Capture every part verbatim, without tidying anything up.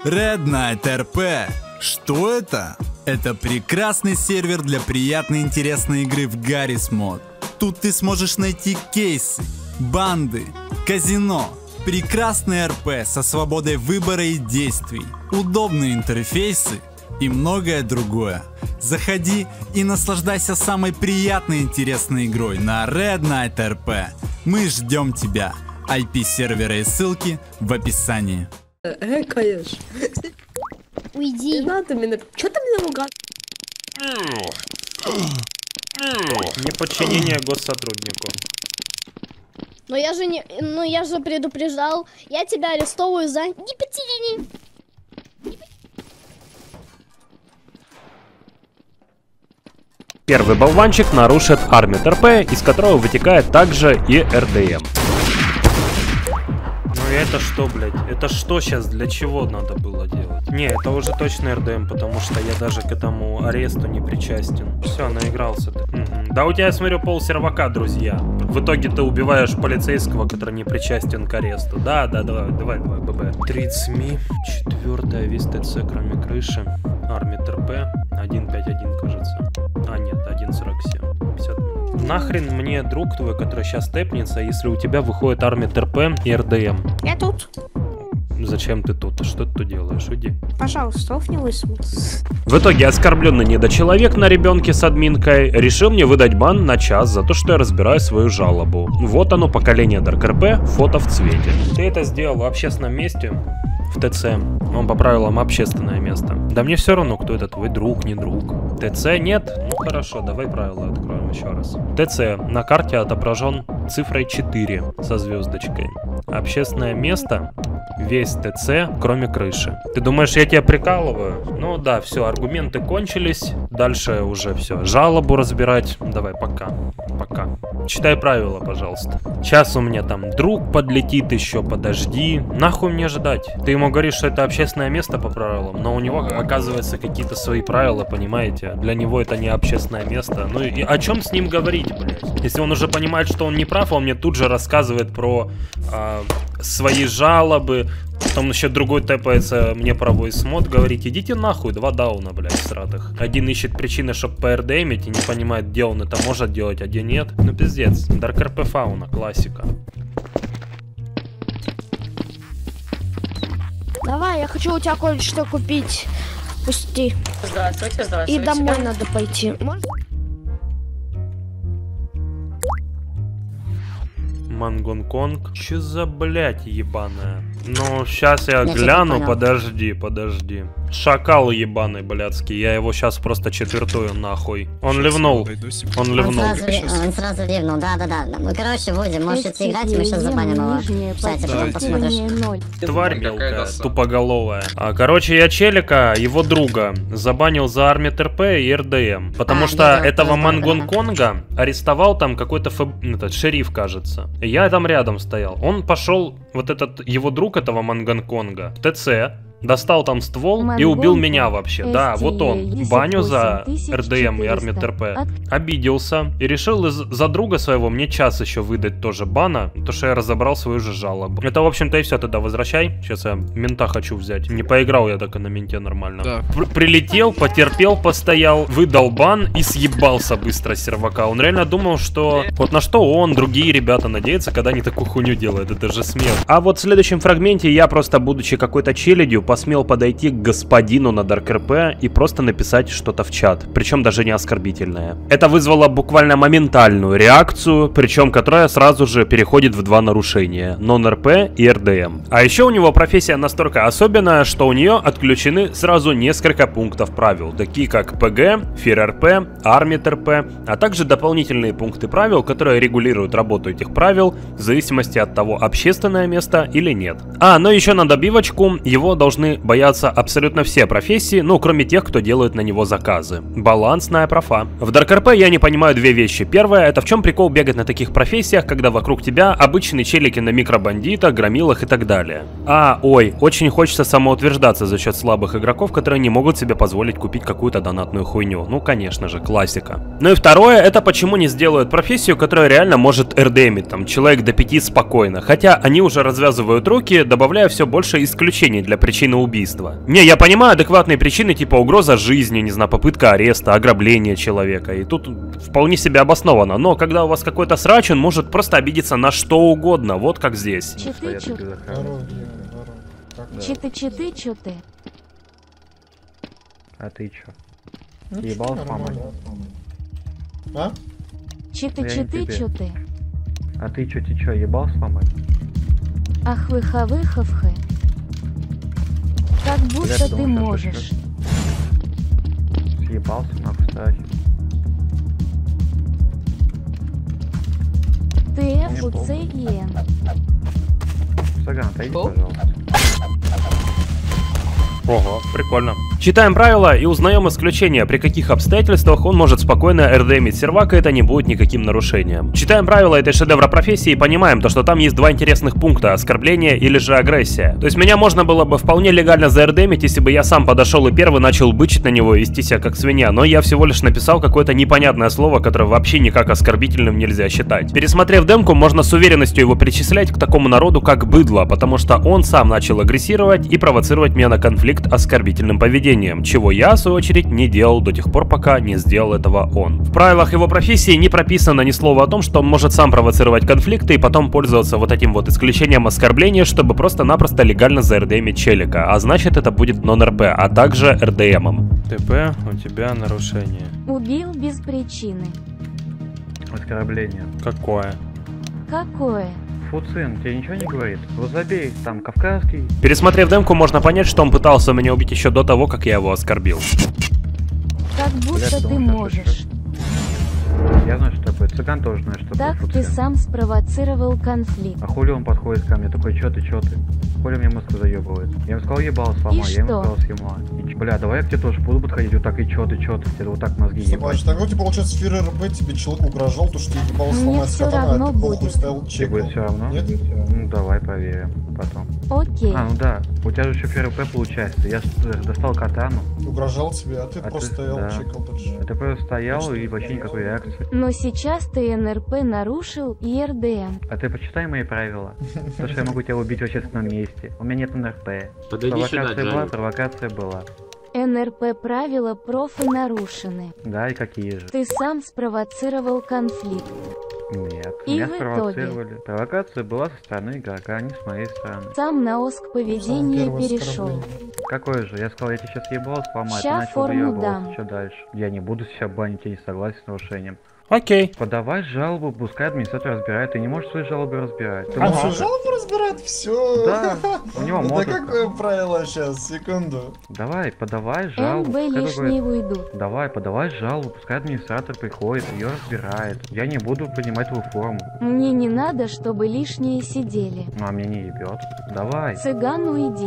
Red Knight эр пи. Что это? Это прекрасный сервер для приятной и интересной игры в Garry's Mod. Тут ты сможешь найти кейсы, банды, казино, прекрасный эр пи со свободой выбора и действий, удобные интерфейсы и многое другое. Заходи и наслаждайся самой приятной и интересной игрой на Red Knight эр пи. Мы ждем тебя. ай пи сервера и ссылки в описании. Э, конечно. Уйди. Не надо меня. Чё ты меня ругаешь? Неподчинение госсотруднику. Но я же не, ну я же предупреждал. Я тебя арестовываю за неподчинение. Первый болванчик нарушит Army эр пи, из которого вытекает также и эр дэ эм. Ну и это что, блядь? Это что сейчас? Для чего надо было делать? Не, это уже точно эр дэ эм, потому что я даже к этому аресту не причастен. Все, наигрался ты. Угу. Да у тебя, я смотрю, пол сервака, друзья. В итоге ты убиваешь полицейского, который не причастен к аресту. Да, да, давай, давай, давай, ББ. тридцать эм и, четвертая, весь ТЦ, кроме крыши. Army эр пи, один пять один, кажется. А, нет, один сорок семь. пятьдесят минут. Нахрен мне друг твой, который сейчас тэпнется, если у тебя выходит Army эр пи и эр дэ эм? Я тут. Зачем ты тут? Что ты тут делаешь? Уйди. Пожалуйста, офни высунул. В итоге оскорбленный недочеловек на ребенке с админкой решил мне выдать бан на час за то, что я разбираю свою жалобу. Вот оно, поколение Dark эр пи, фото в цвете. Ты это сделал в общественном месте? В ТЦ. Он по правилам общественное место. Да мне все равно, кто это твой друг, не друг. ТЦ нет? Ну хорошо, давай правила откроем еще раз. ТЦ на карте отображен цифрой четыре со звездочкой. Общественное место, весь ТЦ, кроме крыши. Ты думаешь, я тебя прикалываю? Ну да, все, аргументы кончились. Дальше уже все. Жалобу разбирать. Давай, пока. Пока. Читай правила, пожалуйста. Сейчас у меня там друг подлетит еще, подожди. Нахуй мне ждать? Ты ему говоришь, что это общественное место по правилам, но у него, оказывается, какие-то свои правила, понимаете? Для него это не общественное место. Ну и о чем с ним говорить, блядь? Если он уже понимает, что он не прав, он мне тут же рассказывает про э, свои жалобы. Потом еще другой тэпается мне про войс-мод, говорит, идите нахуй, два дауна, блядь, сратых. Один ищет причины, чтобы поэрдэмить и не понимает, где он это может делать, а где нет. Ну пиздец, Dark эр пи фауна, классика. Давай, я хочу у тебя кое-что купить. Пусти. Здравствуйте, здравствуйте. И домой надо пойти. Можно? Мангонконг. Че за блядь ебаная? Ну, сейчас я, я гляну, подожди, подожди. Шакал ебаный, блядский, я его сейчас просто четвертую нахуй. Он сейчас ливнул, он ливнул. Он сразу, он сразу ливнул, да-да-да. Ну, короче, Вуди, можете играть, мы сейчас забаним его. Кстати, потом посмотришь. Тварь мелкая, тупоголовая. А, короче, я челика, его друга, забанил за Army эр пи и эр дэ эм. Потому а, что да, этого Мангонконга арестовал там какой-то фэ... этот, шериф, кажется. Я там рядом стоял. Он пошел, вот этот его друг этого Мангонконга, в ТЦ, достал там ствол Монгол и убил меня вообще. Да, вот он. Баню за эр дэ эм и Army эр пи. Обиделся и решил за друга своего мне час еще выдать тоже бана, то что я разобрал свою же жалобу. Это, в общем-то, и все, тогда возвращай. Сейчас я мента хочу взять. Не поиграл я так и на менте нормально. Да. Прилетел, потерпел, постоял, выдал бан и съебался быстро с сервака. Он реально думал, что вот на что он, другие ребята надеются, когда они такую хуйню делают. Это же смех. А вот в следующем фрагменте я просто, будучи какой-то челядью, посмел подойти к господину на Dark эр пи и просто написать что-то в чат, причем даже не оскорбительное. Это вызвало буквально моментальную реакцию, причем которая сразу же переходит в два нарушения: нон эр пи и эр дэ эм. А еще у него профессия настолько особенная, что у нее отключены сразу несколько пунктов правил, такие как пэ гэ, фир эр пи, Army эр пи, а также дополнительные пункты правил, которые регулируют работу этих правил в зависимости от того, общественное место или нет. А, но еще на добивочку, его должны боятся абсолютно все профессии, ну, кроме тех, кто делает на него заказы. Балансная профа. В Dark эр пи я не понимаю две вещи. Первое, это в чем прикол бегать на таких профессиях, когда вокруг тебя обычные челики на микробандитах, громилах и так далее. А, ой, очень хочется самоутверждаться за счет слабых игроков, которые не могут себе позволить купить какую-то донатную хуйню. Ну, конечно же, классика. Ну и второе, это почему не сделают профессию, которая реально может эрдэмить, там, человек до пяти спокойно. Хотя они уже развязывают руки, добавляя все больше исключений для причин причина убийства. Не, я понимаю адекватные причины, типа угроза жизни, не знаю, попытка ареста, ограбление человека. И тут вполне себе обосновано. Но когда у вас какой-то срач, он может просто обидеться на что угодно. Вот как здесь. Читы-читы. Читы-читы-читы. А ты чё? Ебал с мамой? А? Читы-читы-читы. А ты чё, ты чё, ебал с мамой? Ах выха-выховхы. Как будто ты можешь. Съебался нахуй, кстати. Ты Ф, У, Ц и Н. Саган, отойди, пожалуйста. Ого, прикольно. Читаем правила и узнаем исключения, при каких обстоятельствах он может спокойно РДМить сервака, это не будет никаким нарушением. Читаем правила этой шедевра профессии и понимаем то, что там есть два интересных пункта: оскорбление или же агрессия. То есть меня можно было бы вполне легально заэрдемить, если бы я сам подошел и первый начал бычить на него и вести себя как свинья, но я всего лишь написал какое-то непонятное слово, которое вообще никак оскорбительным нельзя считать. Пересмотрев демку, можно с уверенностью его причислять к такому народу, как быдло, потому что он сам начал агрессировать и провоцировать меня на конфликт оскорбительным поведением, чего я, в свою очередь, не делал до тех пор, пока не сделал этого он. В правилах его профессии не прописано ни слова о том, что он может сам провоцировать конфликты и потом пользоваться вот этим вот исключением оскорбления, чтобы просто-напросто легально заэрдемить челика, а значит это будет нон-РП, а также РДМом. ТП, у тебя нарушение. Убил без причины. Оскорбление. Какое? Какое? Фуцин, тебе ничего не говорит? Вот забей, там кавказский. Пересмотрев демку, можно понять, что он пытался меня убить еще до того, как я его оскорбил. Как будто ты можешь. Я знаю, что такое. Цыган тоже знает, что Так такое. ты сам спровоцировал конфликт. А хули он подходит ко мне такой, чё ты, чё ты? Хули мне мозг заебывает? Я ему сказал, ебал сломай, я ему сказал, съема. И, бля, давай я к тебе тоже буду подходить вот так, и чё ты, чё ты, тебе вот так мозги ебать. Собач, так вот, тебе получается, сфера РП тебе человек угрожал, то, что ебал сломать всё катана, равно а ты похуй будет. стоял, Тебе будет чекал. все равно? Нет? Ну давай проверим потом. Окей. А, ну да, у тебя же еще ФРП получается. Я ж достал катану. Угрожал тебе, а ты А просто ты- стоял, да. чекал дальше. Это просто стоял и вообще никакой реакции. Но сейчас ты Н Р П нарушил и Р Д М. А ты почитай мои правила. То, что я могу тебя убить в общественном месте. У меня нет Н Р П. Подойди Провокация сюда, была, Джаред. провокация была. Н Р П правила профы нарушены. Да, и какие же? Ты сам спровоцировал конфликт. Нет, И меня в спровоцировали. Провокация была со стороны игрока, а не с моей стороны. Сам на оск поведения Первое перешел. оскорбление. Какой же? Я сказал, я тебе сейчас ебал сломать, ты Ща начал форму выебываться. дам. Что дальше? Я не буду себя банить, я не согласен с нарушением. Окей. Подавай жалобу, пускай администратор разбирает. Ты не можешь свои жалобы разбирать. Ты А можешь- что, жалобу разбирает? Все. Да, у него Это мозг. какое правило сейчас? Секунду. Давай, подавай Н жалобу. Б пускай лишние другой- уйдут. Давай, подавай жалобу, пускай администратор приходит, ее разбирает. Я не буду принимать твою форму. Мне не надо, чтобы лишние сидели. Ну а мне не ебет. Давай, Цыган, уйди.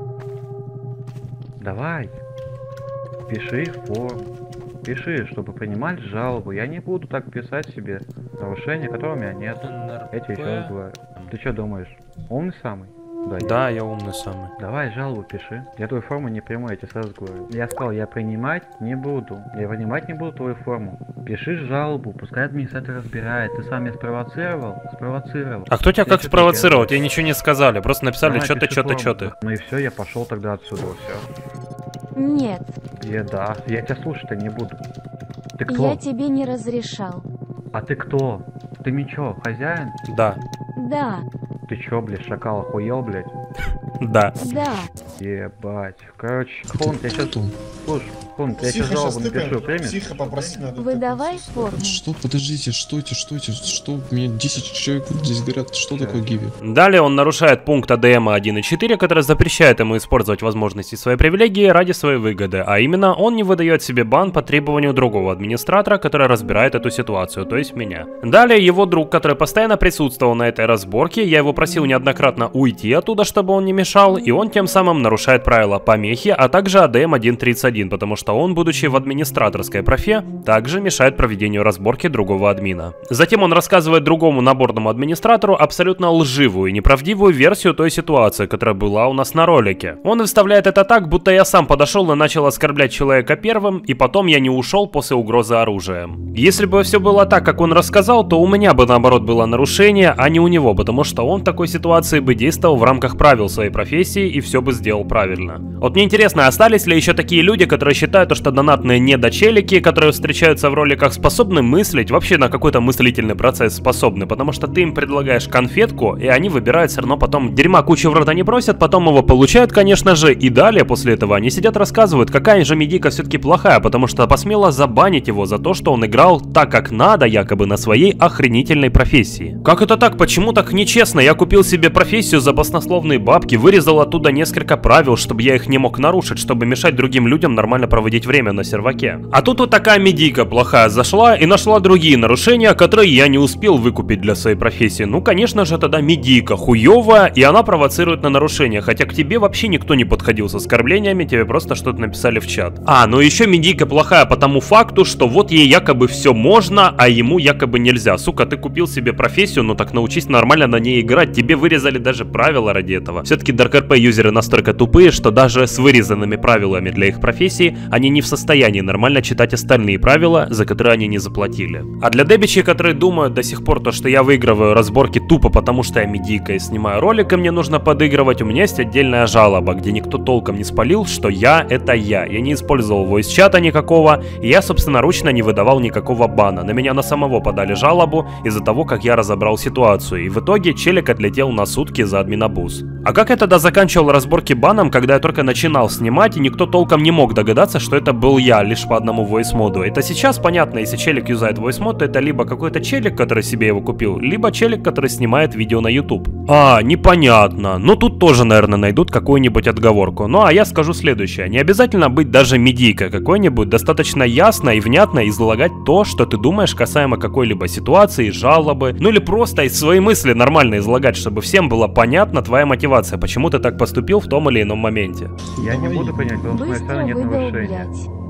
давай. Пиши форму. Пиши, чтобы принимали жалобу. Я не буду так писать себе нарушения, которого у меня нет. Я тебе еще раз говорю. Ты что думаешь? Умный самый? Да, я. Да, я умный самый. Давай жалобу пиши. Я твою форму не приму, я тебе сразу говорю. Я сказал, я принимать не буду. Я принимать не буду твою форму. Пиши жалобу, пускай администратор разбирает. Ты сам меня спровоцировал? Спровоцировал. А кто тебя Я как чё-то спровоцировал? делаю. Тебе ничего не сказали, просто написали, Давай, что ты, пиши что ты, форму. что ты. Ну и все, я пошел тогда отсюда, все. Нет, Я, да, я тебя слушать-то не буду. Ты кто? я тебе не разрешал. А ты кто? Ты Мичо, хозяин? Да, Да, Ты чё, блядь, шакал охуел, блядь? да. да. Ебать. Короче, Хун, я сейчас... Слушай, Хун, я сейчас Психа сейчас жалобу напишу, тыкаем. примешь? Психа попросить надо. Выдавай форму. Что, подождите, что эти, что эти, что, у меня десять человек здесь говорят, что Щас. такое гиви? Далее он нарушает пункт А Д М один и четыре, который запрещает ему использовать возможности своей привилегии ради своей выгоды, а именно он не выдает себе бан по требованию другого администратора, который разбирает эту ситуацию, то есть меня. Далее его друг, который постоянно присутствовал на этой разборке, я его просил неоднократно уйти оттуда, чтобы он не мешал, и он тем самым нарушает правила помехи, а также А Д М один тридцать один, потому что что он, будучи в администраторской профе, также мешает проведению разборки другого админа. Затем он рассказывает другому наборному администратору абсолютно лживую и неправдивую версию той ситуации, которая была у нас на ролике. Он выставляет это так, будто я сам подошел и начал оскорблять человека первым, и потом я не ушел после угрозы оружием. Если бы все было так, как он рассказал, то у меня бы наоборот было нарушение, а не у него, потому что он в такой ситуации бы действовал в рамках правил своей профессии и все бы сделал правильно. Вот мне интересно, остались ли еще такие люди, которые считают, что донатные недочелики, которые встречаются в роликах, способны мыслить, вообще на какой-то мыслительный процесс способны, потому что ты им предлагаешь конфетку, и они выбирают все равно потом дерьма кучу в рот они просят, потом его получают, конечно же, и далее после этого они сидят рассказывают, какая же медийка все-таки плохая, потому что посмела забанить его за то, что он играл так, как надо, якобы на своей охренительной профессии. Как это так? Почему так нечестно? Я купил себе профессию за баснословные бабки, вырезал оттуда несколько правил, чтобы я их не мог нарушить, чтобы мешать другим людям нормально проводить время на серваке. А тут вот такая медийка плохая зашла и нашла другие нарушения, которые я не успел выкупить для своей профессии. Ну, конечно же, тогда медийка хуевая, и она провоцирует на нарушения, хотя к тебе вообще никто не подходил с оскорблениями, тебе просто что-то написали в чат. А, ну еще медийка плохая по тому факту, что вот ей якобы все можно, а ему якобы нельзя. Сука, ты купил себе профессию, ну так научись нормально на ней играть, тебе вырезали даже правила ради этого. Все-таки DarkRP юзеры настолько тупые, что даже с вырезанными правилами для их профессии, они не в состоянии нормально читать остальные правила, за которые они не заплатили. А для дебичей, которые думают до сих пор то, что я выигрываю разборки тупо потому, что я медийка и снимаю ролик, и мне нужно подыгрывать, у меня есть отдельная жалоба, где никто толком не спалил, что я — это я. Я не использовал voice-чата никакого, и я собственноручно не выдавал никакого бана. На меня на самого подали жалобу из-за того, как я разобрал ситуацию, и в итоге челик отлетел на сутки за админабуз. А как я тогда заканчивал разборки баном, когда я только начинал снимать, и никто толком не мог догадаться, что это был я, лишь по одному voice-моду? Это сейчас понятно, если челик юзает voice-мод, то это либо какой-то челик, который себе его купил, либо челик, который снимает видео на YouTube. А, непонятно. Ну тут тоже, наверное, найдут какую-нибудь отговорку. Ну а я скажу следующее. Не обязательно быть даже медийкой какой-нибудь, достаточно ясно и внятно излагать то, что ты думаешь касаемо какой-либо ситуации, жалобы, ну или просто из своей мысли нормально излагать, чтобы всем было понятна твоя мотивация, почему ты так поступил в том или ином моменте. Я не буду понять, потому что на стороне нет нарушения.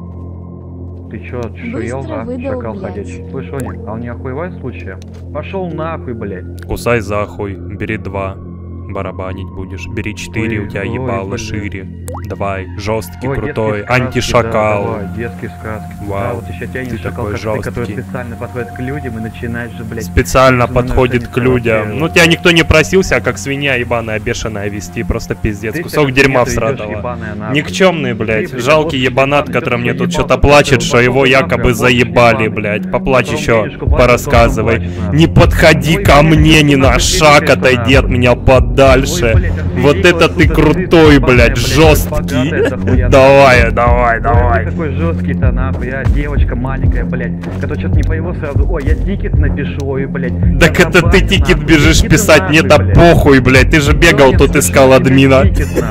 Ты чё, шуел, а? Шакал ходячий. Слышь, Оня, а он не охуевает в случае? Пошел нахуй, блядь. Кусай за хуй, бери два. Барабанить будешь. Бери четыре, у тебя ебало шире. Давай, жесткий, ой, крутой, антишакал. Да, давай, детские сказки. Вау, да, вот еще тянешь шакал, такой как жесткий. ты, который специально подходит к людям и начинаешь же, блядь. Специально подходит к людям. Ну тебя никто не просился, а как свинья ебаная бешеная вести, просто пиздец. Ты кусок дерьма всратого. Никчемный, блядь, жалкий ебанат, который мне тут что-то плачет, что его якобы заебали, блядь. Поплачь еще, порассказывай. Не подходи ко мне ни на шаг, отойди от меня подальше. Дальше. Вот это ты крутой, блядь, жесткий. Давай, давай, давай. Ты такой жесткий-то, нахуй, я девочка маленькая, блядь, которая что-то не по его сразу. Ой, я тикет напишу, ой, блядь. Так это ты тикет бежишь писать, мне да похуй, блядь. Ты же бегал тут, искал админа.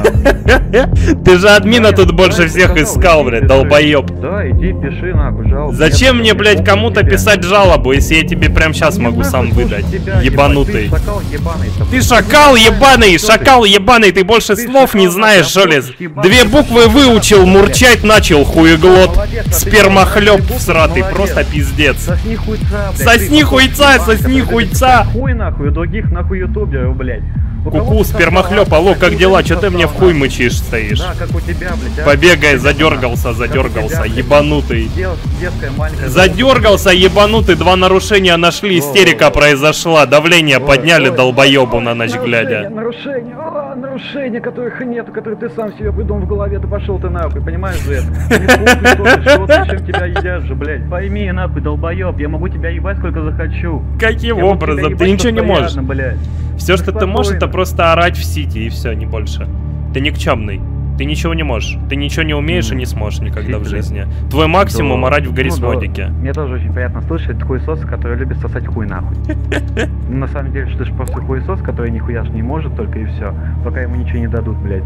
Ты же админа тут больше всех искал, блядь, долбоеб. Да, иди пиши, нахуй, жалобу. Зачем мне, блядь, кому-то писать жалобу, если я тебе прямо сейчас могу сам выдать? Ебанутый. Ты шакал ебаный. Ебаный, шакал ебаный, ты больше ты слов не знаешь, что ли? Две буквы выучил, мурчать начал, хуеглот. Спермохлеб всратый, просто пиздец. Сосни хуйца, блядь. Сосни хуйца, сосни хуйца. Хуй нахуй, у других нахуй ютуберов, блядь. Куку, спермохлеб, алло, как дела? Че ты мне в хуй мычишь стоишь? Да, как у тебя, блядь. Побегай, задергался, задергался, ебанутый. Задергался, ебанутый, два нарушения нашли, истерика произошла, давление подняли долбоебу на ночь глядя. Нарушение, о, нарушения, которых нету, которые ты сам себе придумал в голове, ты пошел ты нахуй, понимаешь же это? Что ты, чем тебя едят же, блядь. Пойми, нахуй, долбоеб, я могу тебя ебать сколько захочу. Каким образом? Ты ничего не можешь. Все, что ты можешь, это просто орать в сити и все, не больше. Ты никчемный. Ты ничего не можешь. Ты ничего не умеешь и не сможешь никогда в жизни. Твой максимум орать в Гаррисмодике. Мне тоже очень приятно слышать хуесос, который любит сосать хуй нахуй. На самом деле, что ты ж просто хуесос, который нихуя ж не может только и все, пока ему ничего не дадут, блядь.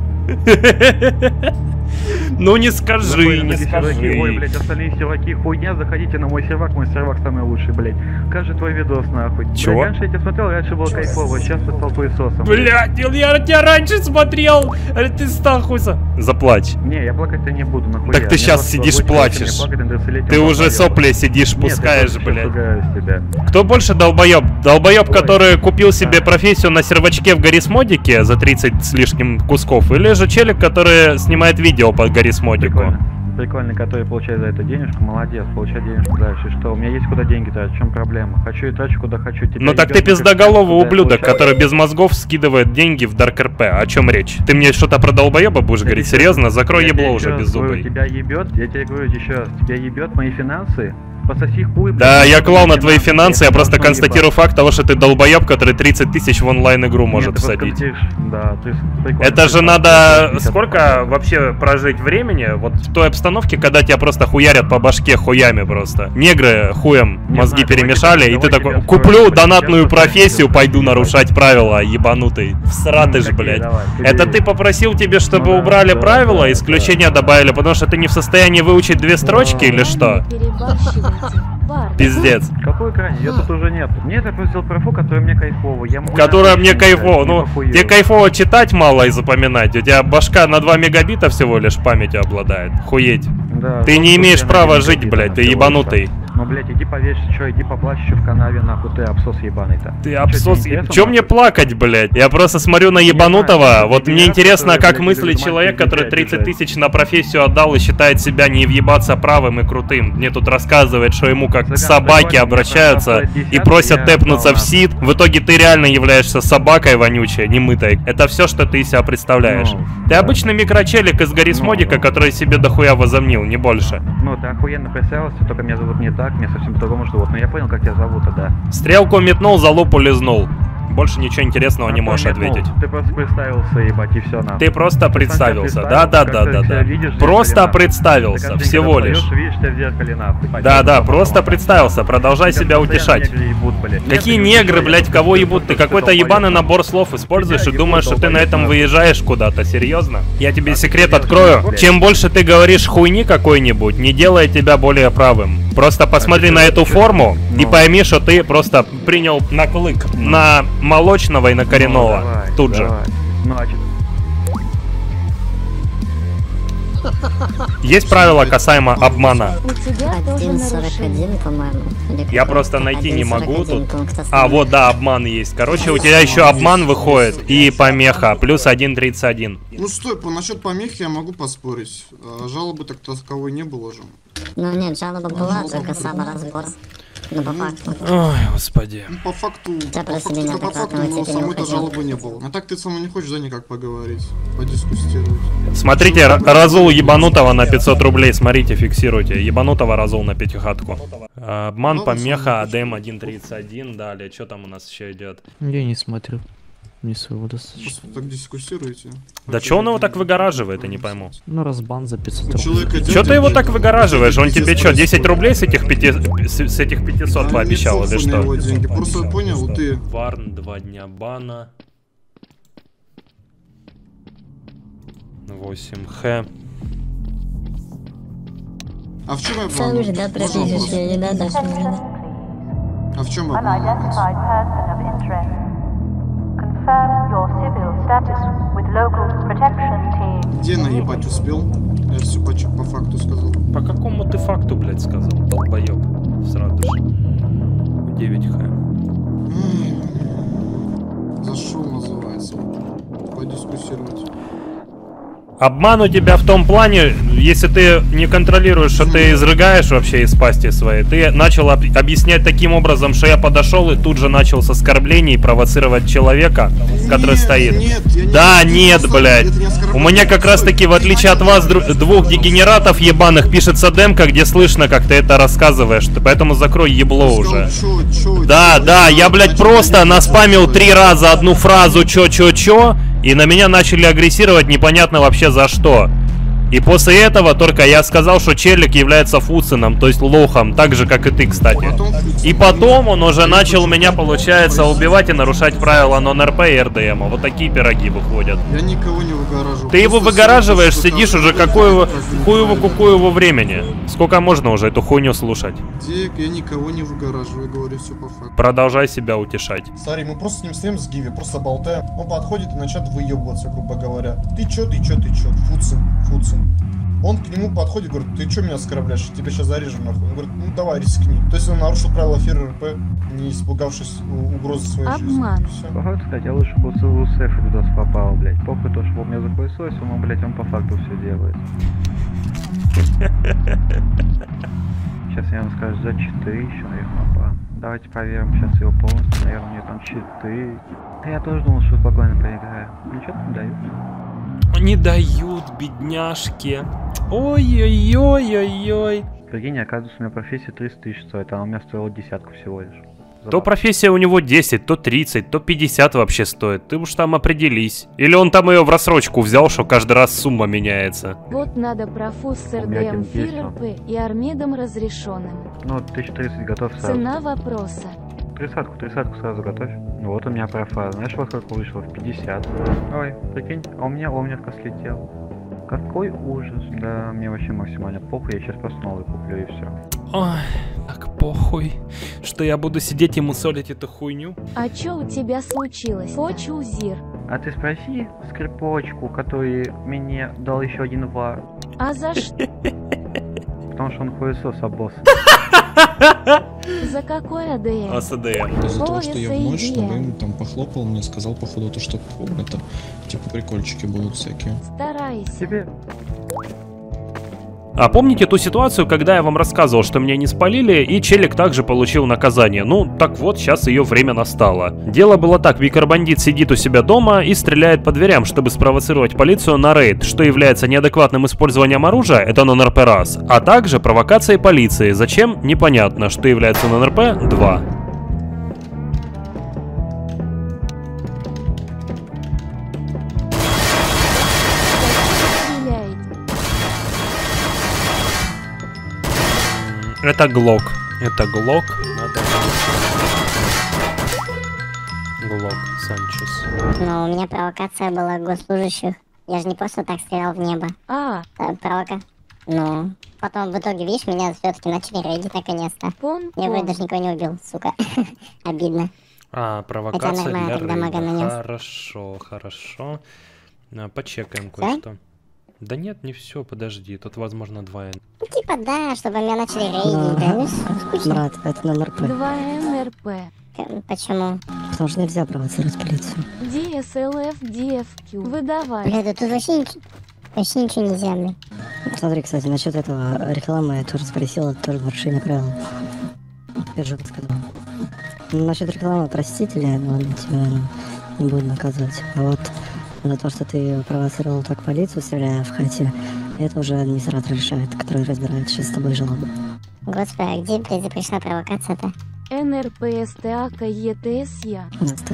Ну не скажи, не скажи. Ой, блядь, остальные серваки хуйня, заходите на мой сервак, мой сервак самый лучший, блядь. Каждый твой видос нахуй. Чего? Раньше я тебя смотрел, раньше было кайфово, сейчас ты стал хуесосом. Блядь, я тебя раньше смотрел, а ты стал хуесосом. Заплачь. Не, я плакать-то не буду, нахуя. Так ты сейчас сидишь плачешь. Ты уже сопли сидишь, пускаешь, блядь. Кто больше долбоеб? Долбоеб, который купил себе профессию на сервачке в Гаррисмодике за тридцать с лишним кусков, или же челик, который снимает видео по Гаррисмодику? Прикольный, который получает за это денежку, молодец, получает денежку дальше. Что, у меня есть куда деньги тратить, в чем проблема? Хочу и трачу куда хочу. Ну так ты пиздоголовый ублюдок, который без мозгов скидывает деньги в Dark эр пи. О чем речь? Ты мне что-то про долбоеба будешь я говорить? Серьезно? Закрой ебло уже беззубый. Тебя ебет, я тебе говорю еще раз, тебя ебет мои финансы. Пососи хуй. Да, я клал на твои финансы, я просто констатирую факт того, что ты долбоеб, который тридцать тысяч в онлайн-игру может всадить. Да, ты это же надо сколько вообще прожить времени вот в той обстановке, когда тебя просто хуярят по башке хуями просто. Негры хуем мозги перемешали, и ты такой, куплю донатную профессию, пойду нарушать правила, ебанутый. Всратый ж, блядь. Это ты попросил тебе, чтобы убрали правила, исключения добавили, потому что ты не в состоянии выучить две строчки или что? Пиздец. Какой крайне? Ее тут уже нет. Нет, я просил профу, которая мне кайфово. Я могу которая мне кайфово. Ну, тебе кайфово читать мало и запоминать. У тебя башка на два мегабита всего лишь памятью обладает. Хуеть. Да, ты не имеешь права жить, блядь, ты ебанутый. Ну, блядь, иди повесься, что, иди поплачь еще в канаве, нахуй, ты абсос ебаный-то. Ты абсос... Чё мне плакать, блядь? Я просто смотрю на ебанутого, вот мне интересно, как мыслит человек, который тридцать тысяч на профессию отдал и считает себя не въебаться правым и крутым. Мне тут рассказывает, что ему как к собаке обращаются и просят тэпнуться в сид. В итоге ты реально являешься собакой вонючей, немытой. Это все, что ты из себя представляешь. Ты обычный микрочелик из Гаррисмодика, который себе дохуя возомнил, не больше. Ну, ты охуенно представился, только меня зовут не так. Мне совсем по-другому живут, но я понял, как тебя зовут, да. Стрелку метнул, за лупу лизнул. Больше ничего интересного а не можешь метнул. Ответить. Ты просто представился, ебать, и все на. Ты просто ты представился, да-да-да-да-да. Просто представился, всего лишь. Да-да, просто представился, продолжай себя утешать. Какие негры, блядь, кого ебут? Ты какой-то ебаный набор слов используешь и думаешь, что ты на этом выезжаешь куда-то, серьезно? Я тебе секрет открою. Чем больше ты говоришь хуйни какой-нибудь, не делай тебя более правым. Просто посмотри на эту форму и пойми, что ты просто принял наклык на молочного и на коренного. Ну, давай, тут давай. же. Ну, а есть правила касаемо обмана? один сорок один, по-моему. Я просто найти не могу тут. А, вот, да, обман есть. Короче, у тебя еще обман выходит и помеха. Плюс один тридцать один. Ну стой, по насчет помехи я могу поспорить. Жалобы так таковой не было же. Ну нет, жалоба была, только саморазбор. Ну, по факту. Ой, господи. Ну, по факту, по факту, да, по факту, но самой-то жалобы не было. А так ты со мной не хочешь, да, никак поговорить, подискутировать. Смотрите, Разул ебанутого на пятьсот рублей, смотрите, фиксируйте. Ебанутого Разул на пятихатку. А, обман, ну, помеха, АДМ один тридцать один, далее, что там у нас еще идет? Я не смотрю. Не своего достаточно. Просто так дискуссируете. Да чё он его так выгораживает, я не пойму. Ну разбан за пятьсот рублей. Чё ты его так выгораживаешь? Он тебе чё, десять рублей с этих пяти... с, с этих пятисот пообещал или что? Просто понял, ты... Варн, два дня бана. восемь х. А в чем я Сам же, да, пропишешь, я не надо. А в чем я Где наебать успел? Я все по, по факту сказал. По какому ты факту, блядь, сказал? Долбоёб. Сразу же. девять х. Зашел, называется. Подискуссировать. Обман у тебя в том плане, если ты не контролируешь, что ты изрыгаешь вообще из пасти своей, ты начал об объяснять таким образом, что я подошел и тут же начал с оскорблений провоцировать человека, который нет, стоит. Нет, да, не нет, блядь. У меня как раз таки, в отличие от вас, двух дегенератов ебаных, пишется демка, где слышно, как ты это рассказываешь. Ты поэтому закрой ебло уже. Чё, чё, да, чё, да, чё, я, блядь, просто наспамил три раза одну фразу чё-чё-чё. И на меня начали агрессировать непонятно вообще за что. И после этого только я сказал, что челик является фуцином, то есть лохом, так же, как и ты, кстати. И потом он уже начал меня, получается, убивать и нарушать правила нон-РП и РДМа. Вот такие пироги выходят. Я никого не выгораживаю. Ты его выгораживаешь, сидишь уже какую хуево-кукуеву времени. Сколько можно уже эту хуйню слушать? Дик, я никого не выгораживаю, говорю все по факту. Продолжай себя утешать. Смотри, мы просто с ним стоим с Гиви, просто болтаем. Он подходит и начинает выебываться, грубо говоря. Ты чё, ты чё, ты чё? Фуцин, Фуцин. Он к нему подходит, говорит, ты чё меня оскорбляешь? Тебя сейчас зарежу нахуй. Он говорит, ну давай, рискни. То есть он нарушил правила эфира РП, не испугавшись угрозы своей Обман. жизни. Походу, кстати, я лучше бы у Сефа видос попал, блядь. Похуй то, что он меня захуесосил, но, блядь, он по факту все делает. Сейчас я вам скажу, за читы еще, наверное, давайте проверим сейчас его полностью, наверное, у меня там читы. Я тоже думал, что спокойно поиграю. Ничего там дают. Не дают, бедняжки. Ой-ой-ой-ой-ой. Прикинь, оказывается, у меня профессия триста тысяч стоит, а у меня стоила десятку всего лишь. То профессия у него десять, то тридцать, то пятьдесят вообще стоит. Ты уж там определись. Или он там ее в рассрочку взял, что каждый раз сумма меняется. Вот надо профуз с РДМ ФИРРП и Армедом разрешенным. Ну, тысяча тридцать готов сразу. Цена вопроса. Тридцатку, тридцатку сразу готовь. Вот у меня профайл. Знаешь, во сколько вышло? В пятьдесят. Ой, прикинь, а у меня омневка слетел. Какой ужас. Да, мне вообще максимально похуй, я сейчас просто новый куплю и все. Ой, так похуй, что я буду сидеть и мусолить эту хуйню. А чё у тебя случилось? Хочу зир. А ты спроси скрипочку, который мне дал еще один вар. А за что? Потому что он хуесос, а босс. За какой АДМ? АСДМ. За то, что я в ночь на ВМ там похлопал, мне сказал, походу, то, что это, типа, прикольчики будут всякие. Старайся. Тебе. А помните ту ситуацию, когда я вам рассказывал, что меня не спалили, и челик также получил наказание? Ну, так вот, сейчас ее время настало. Дело было так, Викар-бандит сидит у себя дома и стреляет по дверям, чтобы спровоцировать полицию на рейд, что является неадекватным использованием оружия, это нон-РП раз, а также провокацией полиции, зачем, непонятно, что является нон-РП два. Это Глок. Это Глок. Глок Санчес. Но у меня провокация была госслужащих. Я же не просто так стрелял в небо. А. Да, провока. Ну, потом в итоге, видишь, меня все-таки начали рейдить наконец-то. Я вроде даже никого не убил, сука. Обидно. А, провокация для рейда. Хорошо, хорошо. Почекаем кое-что. Да нет, не все, подожди, тут возможно два эн. Ну типа да, чтобы меня начали рейдить, да? Брат, это нон-РП. два эн эр пэ. Почему? Потому что нельзя провоцировать полицию. ди эс эл эф, ди эф кью. Выдавай. Бля, да тут вообще ничего, вообще ничего нельзя, бля. Смотри, кстати, насчет этого рекламы я тоже спросил, это тоже нарушение правил. Я же сказал. Ну, насчет рекламы простители, но тебя не будут наказывать. А вот за то, что ты провоцировал так полицию, стреляя в хате, это уже администратор решает, который разбирает сейчас с тобой жалобы. Господи, а где, блядь, запрещена провокация-то? эн эр пэ эс тэ а ка е тэ эс я.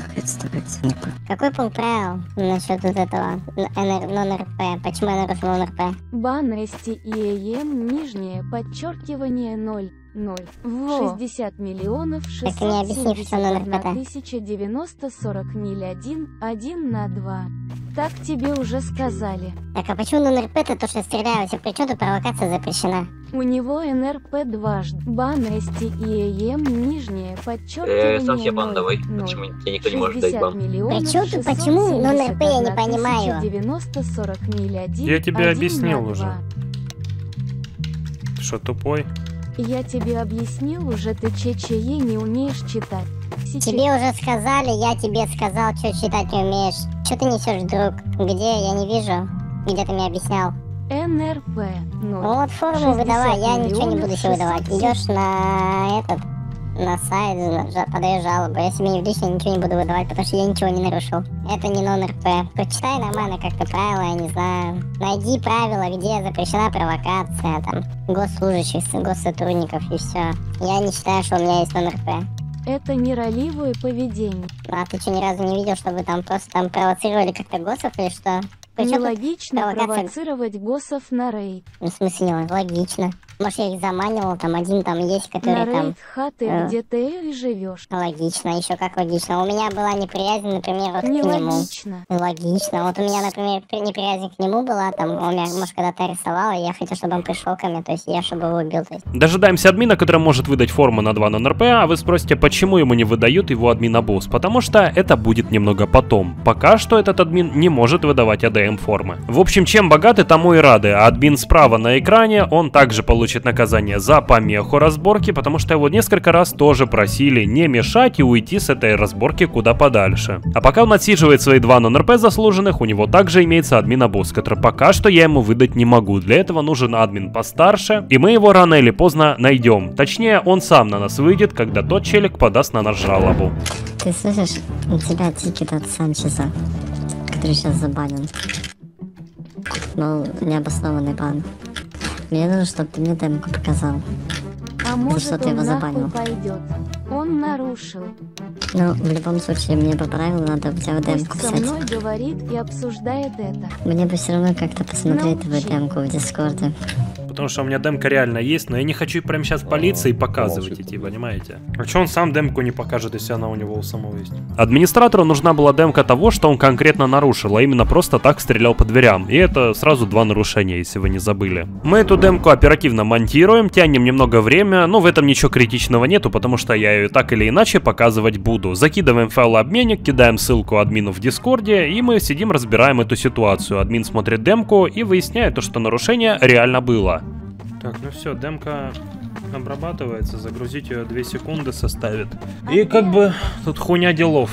Какой пункт правил насчет вот этого нон-РП? Почему я нарушил нон-РП? Бан эс ти и эм, нижнее подчеркивание ноль. Ноль. Во. шестьдесят миллионов шестьсот семьдесят одна тысяча девяносто сорок ноль один один на два. Так тебе уже сказали. Так а почему нон-РП-то то, что стреляют, при чем тут провокация запрещена? У него эн эр пэ дважды. Бан эс ти и эм, нижнее подчеркивание э, сам себе бан давай. Почему тебе никто не может дать бан? Причем тут почему нон-РП, я не понимаю. девяносто сорок ноль один. Я тебе объяснил уже. Ты что, тупой? Я тебе объяснил уже, ты ЧЧЕ не умеешь читать. Сейчас... Тебе уже сказали, я тебе сказал, что читать не умеешь. Что ты несешь, друг? Где? Я не вижу. Где ты мне объяснял? эн эр пэ. Ну вот форму выдавай, я ничего не буду себе выдавать. Идешь на этот, на сайт, подаешь жалобу. Я себе не в личное ничего не буду выдавать, потому что я ничего не нарушил. Это не нон-РП. Почитай нормально как-то правила, я не знаю. Найди правила, где запрещена провокация, там, госслужащих, госсотрудников и все. Я не считаю, что у меня есть нон-РП. Это не ролевое поведение. А ты что, ни разу не видел, чтобы там просто там провоцировали как-то госсов или что? Нелогично провоцировать боссов на рейд. Ну, в смысле, не логично. Может, я их заманивал, там один там есть, который на там... рейд хаты, э... где ты и живешь. Логично, еще как логично. У меня была неприязнь, например, вот не к нему. Логично. Логично. Вот у меня, например, неприязнь к нему была, там, он меня, может, когда-то арестовал, и я хотел, чтобы он пришел ко мне, то есть я, чтобы его убил. То есть... Дожидаемся админа, который может выдать форму на два нон-эр пэ, а вы спросите, почему ему не выдают его админа-босс? Потому что это будет немного потом. Пока что этот админ не может выдавать а дэ эм-формы. В общем, чем богаты, тому и рады. А админ справа на экране, он также получит наказание за помеху разборки, потому что его несколько раз тоже просили не мешать и уйти с этой разборки куда подальше. А пока он отсиживает свои два нон-эр пэ заслуженных, у него также имеется админа-босс, который пока что я ему выдать не могу. Для этого нужен админ постарше, и мы его рано или поздно найдем. Точнее, он сам на нас выйдет, когда тот челик подаст на нас жалобу. Ты слышишь? У тебя тикет от Санчеза, который сейчас забанен. Ну, необоснованный бан. Мне нужно, чтобы ты мне демку показал. А может, что ты он его нахуй забанил. Пойдет. Он нарушил. Ну, в любом случае, мне по правилу надо у тебя в демку Пусть со взять. мной говорит и обсуждает это. Мне бы все равно как-то посмотреть твою демку в Дискорде. Потому что у меня демка реально есть, но я не хочу прямо сейчас в полиции показывать идти, понимаете? А что он сам демку не покажет, если она у него у самого есть? Администратору нужна была демка того, что он конкретно нарушил, а именно просто так стрелял по дверям. И это сразу два нарушения, если вы не забыли. Мы эту демку оперативно монтируем, тянем немного время, но в этом ничего критичного нету, потому что я ее так или иначе показывать буду. Закидываем файлообменник, кидаем ссылку админу в Дискорде, и мы сидим, разбираем эту ситуацию. Админ смотрит демку и выясняет то, что нарушение реально было. Так, ну все, демка обрабатывается, загрузить ее две секунды составит. И как бы тут хуйня делов.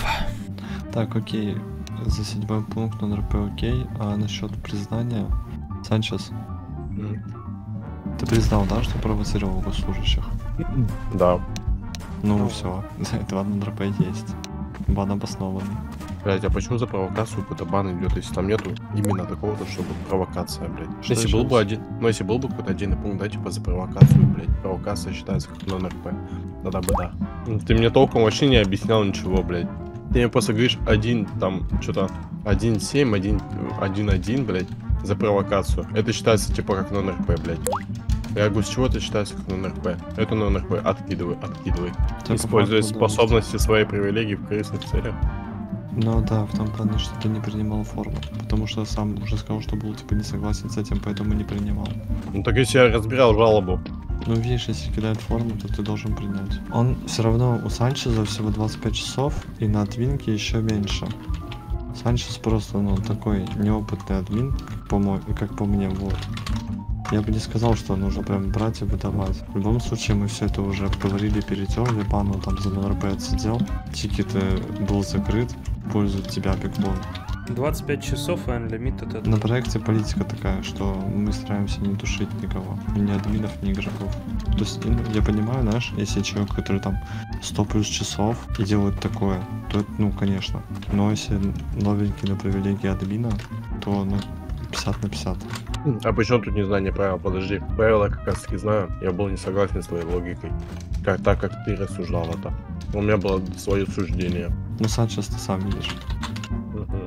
Так, окей, за седьмой пункт нон-эр пэ окей, а насчет признания, Санчес, mm. ты признал, да, что провоцировал госслужащих? Да. Ну, ну. все, за это нон-эр пэ есть, бан обоснованный. Блять, а почему за провокацию какой-то бан идет, если там нету именно такого-то, чтобы провокация, блядь? Что если был бы один, ну если был бы какой-то отдельный пункт, да, типа за провокацию, блядь, провокация считается как нон-эр пэ, тогда бы да. Ты мне толком вообще не объяснял ничего, блядь. Ты мне просто говоришь один, там, что-то, один семь, один один, блядь, за провокацию. Это считается типа как нон-эр пэ, блядь. Я говорю, с чего это считается как нон-эр пэ? Это нон-эр пэ, откидывай, откидывай. Используя способности своей привилегии в корыстных целях. Ну да, в том плане, что ты не принимал форму. Потому что сам уже сказал, что был типа не согласен с этим, поэтому не принимал. Ну так если я разбирал жалобу. Ну видишь, если кидает форму, то ты должен принять. Он все равно у Санчеза всего двадцать пять часов, и на админке еще меньше. Санчез просто, ну, такой неопытный админ, по как по мне, вот. Я бы не сказал, что нужно прям брать и выдавать. В любом случае, мы все это уже говорили, перетерли, пану там за нон-эр пэ отсидел, тикет был закрыт, пользует тебя бигбон. двадцать пять часов и unlimited это... На проекте политика такая, что мы стараемся не душить никого, ни админов, ни игроков. То есть, я понимаю, знаешь, если человек, который там сто плюс часов и делает такое, то это, ну, конечно. Но если новенький на привилегии админа, то, ну, пятьдесят на пятьдесят. А почему тут незнание правил? Подожди, правила как раз таки знаю, я был не согласен с твоей логикой. Как так, как ты рассуждал это. У меня было свое суждение. Ну, Санчес, ты сам видишь. Угу.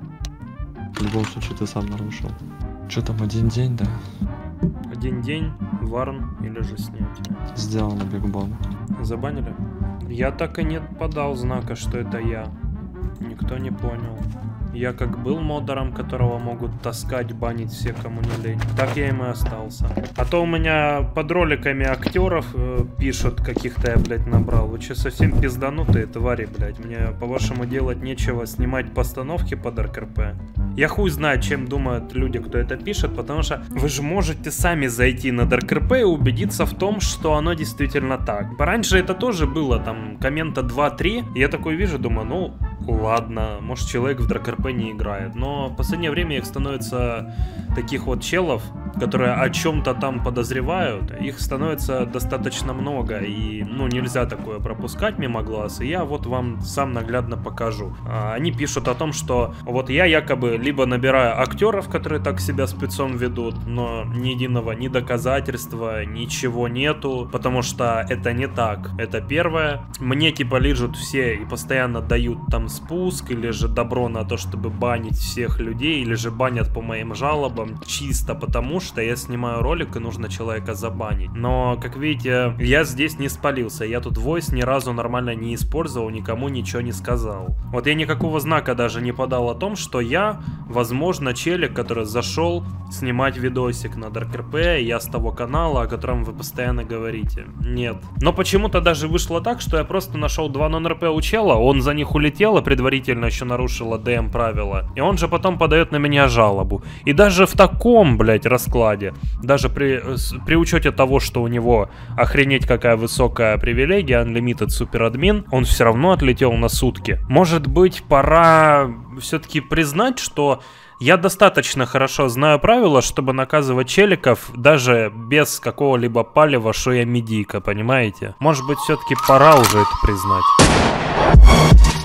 В любом случае, ты сам нарушил. Что там, один день, да? Один день, варн или же снять. Сделано, бигбон. Забанили? Я так и не подал знака, что это я. Никто не понял. Я как был модером, которого могут таскать, банить все, кому не лень, так я им и остался. А то у меня под роликами актеров э, пишут, каких-то я, блядь, набрал. Вы че, совсем пизданутые твари, блядь? Мне, по-вашему, делать нечего снимать постановки под эр ка эр пэ? Я хуй знаю, чем думают люди, кто это пишет, потому что вы же можете сами зайти на эр ка эр пэ и убедиться в том, что оно действительно так. Раньше это тоже было, там, коммента два-три, и я такой вижу, думаю, ну... Ладно, может человек в эр ка эр пэ не играет, но в последнее время их становится таких вот челов, которые о чем-то там подозревают, их становится достаточно много, и, ну, нельзя такое пропускать мимо глаз, и я вот вам сам наглядно покажу. Они пишут о том, что вот я якобы либо набираю актеров, которые так себя спецом ведут, но ни единого ни доказательства, ничего нету, потому что это не так. Это первое. Мне типа лижут все и постоянно дают там спуск, или же добро на то, чтобы банить всех людей, или же банят по моим жалобам, чисто потому, что я снимаю ролик и нужно человека забанить. Но, как видите, я здесь не спалился, я тут войс ни разу нормально не использовал, никому ничего не сказал. Вот я никакого знака даже не подал о том, что я, возможно, челик, который зашел снимать видосик на DarkRP, я с того канала, о котором вы постоянно говорите. Нет. Но почему-то даже вышло так, что я просто нашел два нон-РП у чела, он за них улетел, и предварительно еще нарушил эй ди эм правила, и он же потом подает на меня жалобу. И даже в таком, блять, раскладе, даже при, при учете того, что у него охренеть какая высокая привилегия, Unlimited суперадмин, он все равно отлетел на сутки. Может быть, пора все-таки признать, что я достаточно хорошо знаю правила, чтобы наказывать челиков даже без какого-либо палева, что я медийка, понимаете? Может быть, все-таки пора уже это признать.